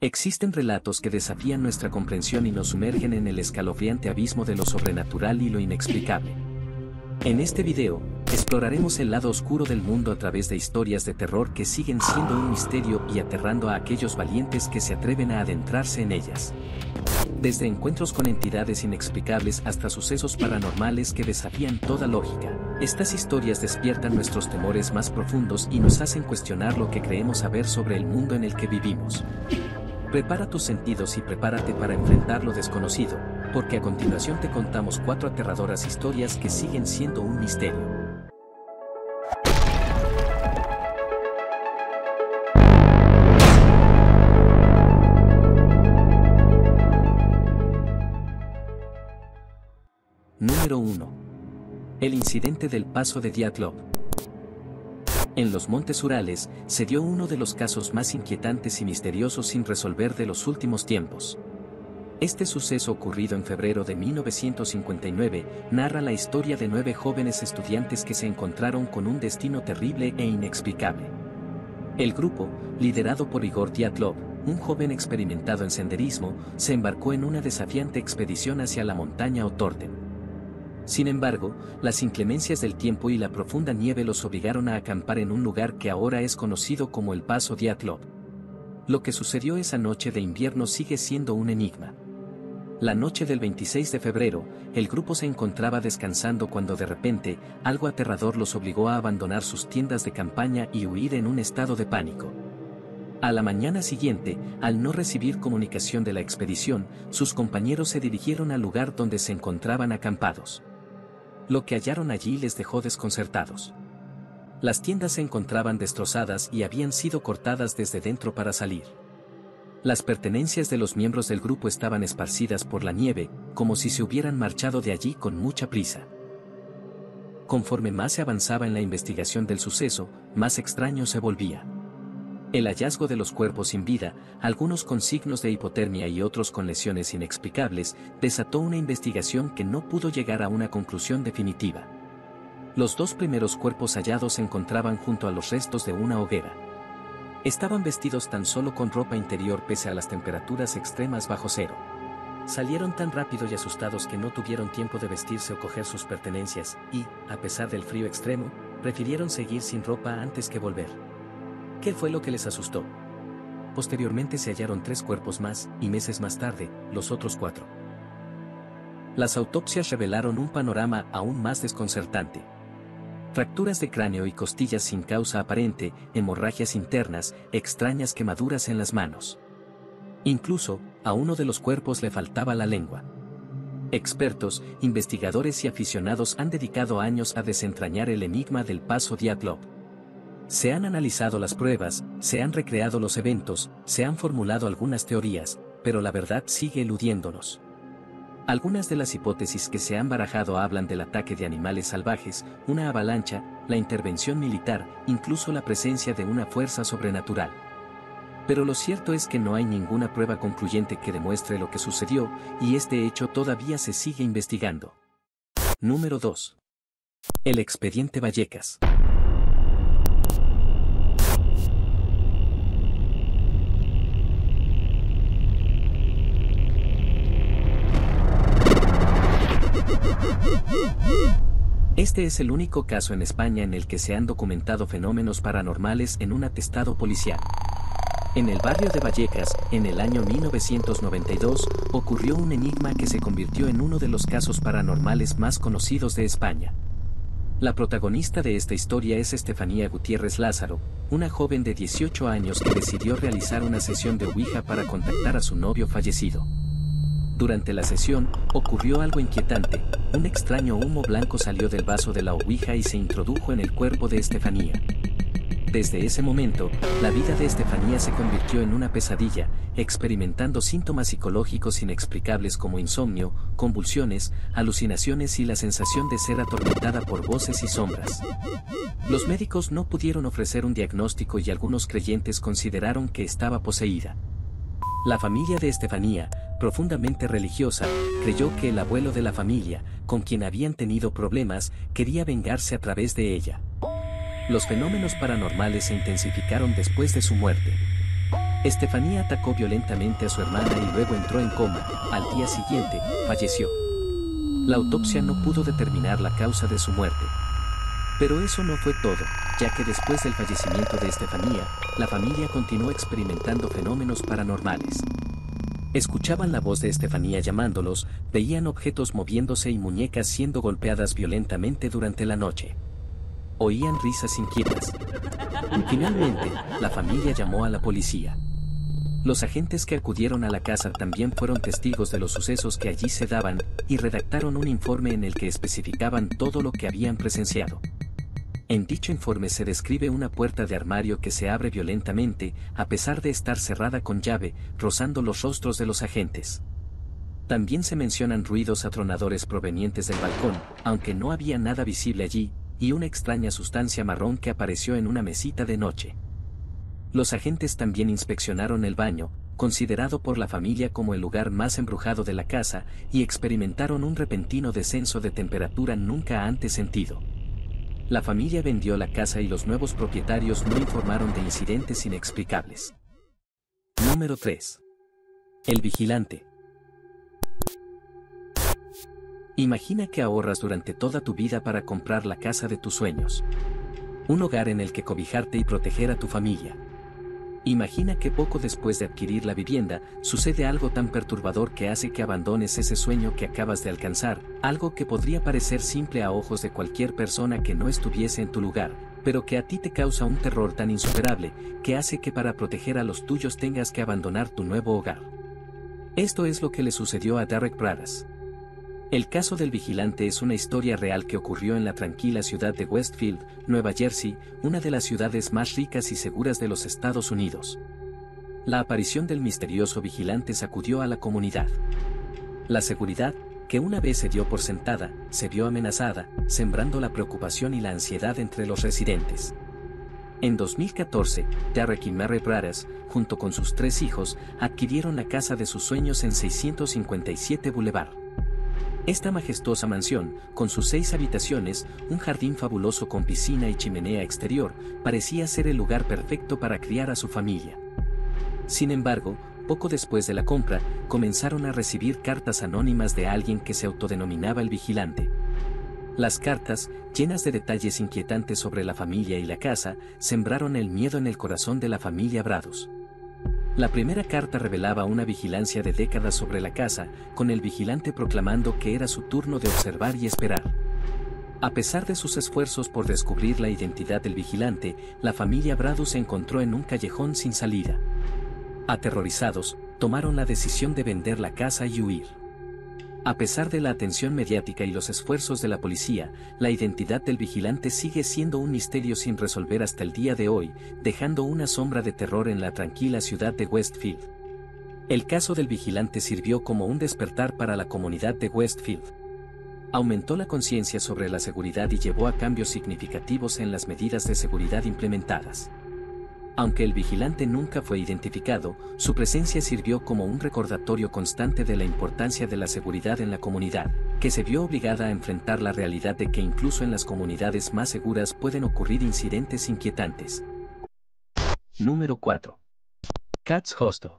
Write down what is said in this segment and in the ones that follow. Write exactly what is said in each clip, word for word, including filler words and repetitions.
Existen relatos que desafían nuestra comprensión y nos sumergen en el escalofriante abismo de lo sobrenatural y lo inexplicable. En este video, exploraremos el lado oscuro del mundo a través de historias de terror que siguen siendo un misterio y aterrando a aquellos valientes que se atreven a adentrarse en ellas. Desde encuentros con entidades inexplicables hasta sucesos paranormales que desafían toda lógica, estas historias despiertan nuestros temores más profundos y nos hacen cuestionar lo que creemos saber sobre el mundo en el que vivimos. Prepara tus sentidos y prepárate para enfrentar lo desconocido, porque a continuación te contamos cuatro aterradoras historias que siguen siendo un misterio. Número uno. El incidente del Paso de Dyatlov. En los Montes Urales, se dio uno de los casos más inquietantes y misteriosos sin resolver de los últimos tiempos. Este suceso ocurrido en febrero de mil novecientos cincuenta y nueve, narra la historia de nueve jóvenes estudiantes que se encontraron con un destino terrible e inexplicable. El grupo, liderado por Igor Dyatlov, un joven experimentado en senderismo, se embarcó en una desafiante expedición hacia la montaña Otorten. Sin embargo, las inclemencias del tiempo y la profunda nieve los obligaron a acampar en un lugar que ahora es conocido como el Paso Dyatlov. Lo que sucedió esa noche de invierno sigue siendo un enigma. La noche del veintiséis de febrero, el grupo se encontraba descansando cuando de repente, algo aterrador los obligó a abandonar sus tiendas de campaña y huir en un estado de pánico. A la mañana siguiente, al no recibir comunicación de la expedición, sus compañeros se dirigieron al lugar donde se encontraban acampados. Lo que hallaron allí les dejó desconcertados. Las tiendas se encontraban destrozadas y habían sido cortadas desde dentro para salir. Las pertenencias de los miembros del grupo estaban esparcidas por la nieve, como si se hubieran marchado de allí con mucha prisa. Conforme más se avanzaba en la investigación del suceso, más extraño se volvía. El hallazgo de los cuerpos sin vida, algunos con signos de hipotermia y otros con lesiones inexplicables, desató una investigación que no pudo llegar a una conclusión definitiva. Los dos primeros cuerpos hallados se encontraban junto a los restos de una hoguera. Estaban vestidos tan solo con ropa interior pese a las temperaturas extremas bajo cero. Salieron tan rápido y asustados que no tuvieron tiempo de vestirse o coger sus pertenencias y, a pesar del frío extremo, prefirieron seguir sin ropa antes que volver. ¿Qué fue lo que les asustó? Posteriormente se hallaron tres cuerpos más, y meses más tarde, los otros cuatro. Las autopsias revelaron un panorama aún más desconcertante. Fracturas de cráneo y costillas sin causa aparente, hemorragias internas, extrañas quemaduras en las manos. Incluso, a uno de los cuerpos le faltaba la lengua. Expertos, investigadores y aficionados han dedicado años a desentrañar el enigma del Paso Dyatlov. Se han analizado las pruebas, se han recreado los eventos, se han formulado algunas teorías, pero la verdad sigue eludiéndonos. Algunas de las hipótesis que se han barajado hablan del ataque de animales salvajes, una avalancha, la intervención militar, incluso la presencia de una fuerza sobrenatural. Pero lo cierto es que no hay ninguna prueba concluyente que demuestre lo que sucedió, y este hecho todavía se sigue investigando. Número dos. El expediente Vallecas. Este es el único caso en España en el que se han documentado fenómenos paranormales en un atestado policial. En el barrio de Vallecas, en el año mil novecientos noventa y dos, ocurrió un enigma que se convirtió en uno de los casos paranormales más conocidos de España. La protagonista de esta historia es Estefanía Gutiérrez Lázaro, una joven de dieciocho años que decidió realizar una sesión de Ouija para contactar a su novio fallecido. Durante la sesión, ocurrió algo inquietante. Un extraño humo blanco salió del vaso de la Ouija y se introdujo en el cuerpo de Estefanía. Desde ese momento, la vida de Estefanía se convirtió en una pesadilla, experimentando síntomas psicológicos inexplicables como insomnio, convulsiones, alucinaciones y la sensación de ser atormentada por voces y sombras. Los médicos no pudieron ofrecer un diagnóstico y algunos creyentes consideraron que estaba poseída. La familia de Estefanía, profundamente religiosa, creyó que el abuelo de la familia, con quien habían tenido problemas, quería vengarse a través de ella. Los fenómenos paranormales se intensificaron después de su muerte. Estefanía atacó violentamente a su hermana y luego entró en coma. Al día siguiente, falleció. La autopsia no pudo determinar la causa de su muerte. Pero eso no fue todo, ya que después del fallecimiento de Estefanía, la familia continuó experimentando fenómenos paranormales. Escuchaban la voz de Estefanía llamándolos, veían objetos moviéndose y muñecas siendo golpeadas violentamente durante la noche. Oían risas inquietas. Finalmente, la familia llamó a la policía. Los agentes que acudieron a la casa también fueron testigos de los sucesos que allí se daban, y redactaron un informe en el que especificaban todo lo que habían presenciado. En dicho informe se describe una puerta de armario que se abre violentamente, a pesar de estar cerrada con llave, rozando los rostros de los agentes. También se mencionan ruidos atronadores provenientes del balcón, aunque no había nada visible allí, y una extraña sustancia marrón que apareció en una mesita de noche. Los agentes también inspeccionaron el baño, considerado por la familia como el lugar más embrujado de la casa, y experimentaron un repentino descenso de temperatura nunca antes sentido. La familia vendió la casa y los nuevos propietarios no informaron de incidentes inexplicables. Número tres. El vigilante. Imagina que ahorras durante toda tu vida para comprar la casa de tus sueños. Un hogar en el que cobijarte y proteger a tu familia. Imagina que poco después de adquirir la vivienda, sucede algo tan perturbador que hace que abandones ese sueño que acabas de alcanzar, algo que podría parecer simple a ojos de cualquier persona que no estuviese en tu lugar, pero que a ti te causa un terror tan insuperable, que hace que para proteger a los tuyos tengas que abandonar tu nuevo hogar. Esto es lo que le sucedió a Derek Bradas. El caso del vigilante es una historia real que ocurrió en la tranquila ciudad de Westfield, Nueva Jersey, una de las ciudades más ricas y seguras de los Estados Unidos. La aparición del misterioso vigilante sacudió a la comunidad. La seguridad, que una vez se dio por sentada, se vio amenazada, sembrando la preocupación y la ansiedad entre los residentes. En dos mil catorce, Derek y Mary Bradas, junto con sus tres hijos, adquirieron la casa de sus sueños en seiscientos cincuenta y siete Boulevard. Esta majestuosa mansión, con sus seis habitaciones, un jardín fabuloso con piscina y chimenea exterior, parecía ser el lugar perfecto para criar a su familia. Sin embargo, poco después de la compra, comenzaron a recibir cartas anónimas de alguien que se autodenominaba el vigilante. Las cartas, llenas de detalles inquietantes sobre la familia y la casa, sembraron el miedo en el corazón de la familia Bradas. La primera carta revelaba una vigilancia de décadas sobre la casa, con el vigilante proclamando que era su turno de observar y esperar. A pesar de sus esfuerzos por descubrir la identidad del vigilante, la familia Bradas se encontró en un callejón sin salida. Aterrorizados, tomaron la decisión de vender la casa y huir. A pesar de la atención mediática y los esfuerzos de la policía, la identidad del vigilante sigue siendo un misterio sin resolver hasta el día de hoy, dejando una sombra de terror en la tranquila ciudad de Westfield. El caso del vigilante sirvió como un despertar para la comunidad de Westfield. Aumentó la conciencia sobre la seguridad y llevó a cambios significativos en las medidas de seguridad implementadas. Aunque el vigilante nunca fue identificado, su presencia sirvió como un recordatorio constante de la importancia de la seguridad en la comunidad, que se vio obligada a enfrentar la realidad de que incluso en las comunidades más seguras pueden ocurrir incidentes inquietantes. Número cuatro. Katz Hostel.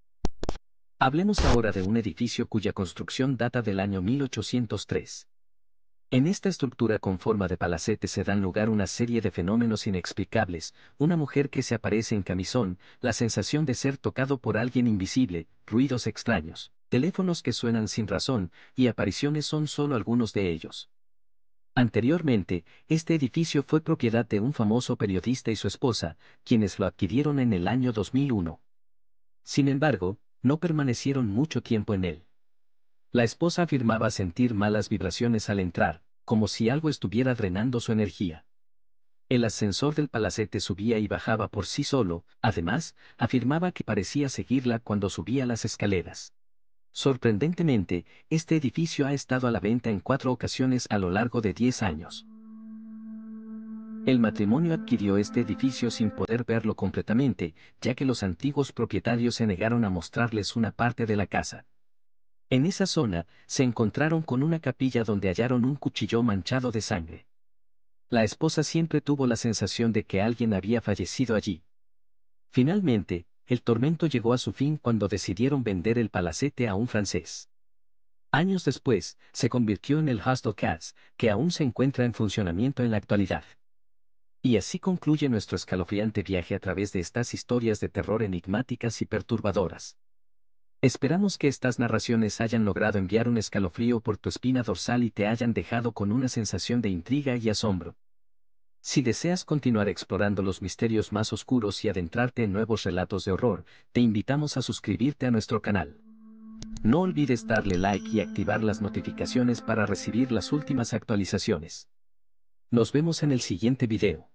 Hablemos ahora de un edificio cuya construcción data del año mil ochocientos tres. En esta estructura con forma de palacete se dan lugar una serie de fenómenos inexplicables, una mujer que se aparece en camisón, la sensación de ser tocado por alguien invisible, ruidos extraños, teléfonos que suenan sin razón, y apariciones son solo algunos de ellos. Anteriormente, este edificio fue propiedad de un famoso periodista y su esposa, quienes lo adquirieron en el año dos mil uno. Sin embargo, no permanecieron mucho tiempo en él. La esposa afirmaba sentir malas vibraciones al entrar, como si algo estuviera drenando su energía. El ascensor del palacete subía y bajaba por sí solo, además, afirmaba que parecía seguirla cuando subía las escaleras. Sorprendentemente, este edificio ha estado a la venta en cuatro ocasiones a lo largo de diez años. El matrimonio adquirió este edificio sin poder verlo completamente, ya que los antiguos propietarios se negaron a mostrarles una parte de la casa. En esa zona, se encontraron con una capilla donde hallaron un cuchillo manchado de sangre. La esposa siempre tuvo la sensación de que alguien había fallecido allí. Finalmente, el tormento llegó a su fin cuando decidieron vender el palacete a un francés. Años después, se convirtió en el Hostel Cats, que aún se encuentra en funcionamiento en la actualidad. Y así concluye nuestro escalofriante viaje a través de estas historias de terror enigmáticas y perturbadoras. Esperamos que estas narraciones hayan logrado enviar un escalofrío por tu espina dorsal y te hayan dejado con una sensación de intriga y asombro. Si deseas continuar explorando los misterios más oscuros y adentrarte en nuevos relatos de horror, te invitamos a suscribirte a nuestro canal. No olvides darle like y activar las notificaciones para recibir las últimas actualizaciones. Nos vemos en el siguiente video.